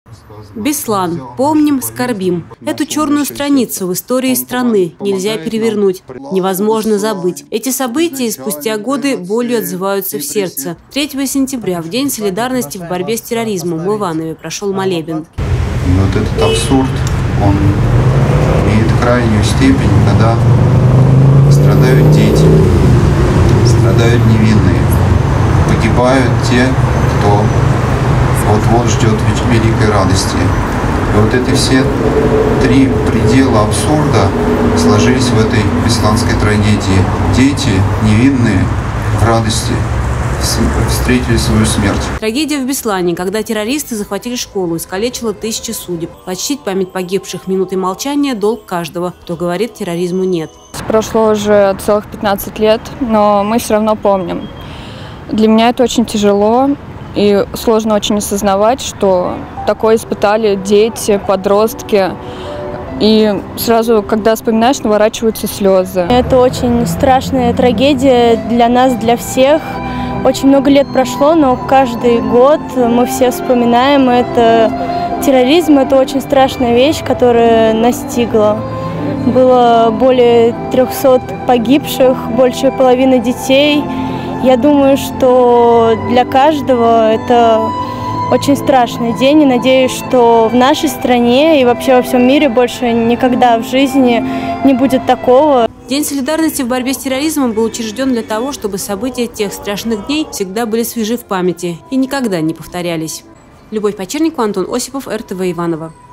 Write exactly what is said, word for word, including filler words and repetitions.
Беслан. Помним, скорбим. Эту черную страницу в истории страны нельзя перевернуть, невозможно забыть. Эти события спустя годы болью отзываются в сердце. третьего сентября, в День солидарности в борьбе с терроризмом, в Иванове прошел молебен. И вот этот абсурд, он имеет крайнюю степень, когда страдают дети, страдают невинные, погибают те, кто вот-вот ждет великой радости. И вот эти все три предела абсурда сложились в этой бесланской трагедии. Дети невинные в радости встретили свою смерть. Трагедия в Беслане, когда террористы захватили школу, искалечила тысячи судеб. Почтить память погибших минутой молчания – долг каждого, кто говорит, терроризму нет. Прошло уже целых пятнадцать лет, но мы все равно помним. Для меня это очень тяжело. И сложно очень осознавать, что такое испытали дети, подростки. И сразу, когда вспоминаешь, наворачиваются слезы. Это очень страшная трагедия для нас, для всех. Очень много лет прошло, но каждый год мы все вспоминаем это. Терроризм – это очень страшная вещь, которая настигла. Было более трехсот погибших, больше половины детей. Я думаю, что для каждого это очень страшный день, и надеюсь, что в нашей стране и вообще во всем мире больше никогда в жизни не будет такого. День солидарности в борьбе с терроризмом был учрежден для того, чтобы события тех страшных дней всегда были свежи в памяти и никогда не повторялись. Любовь Почерникова, Антон Осипов, эр тэ вэ Иваново.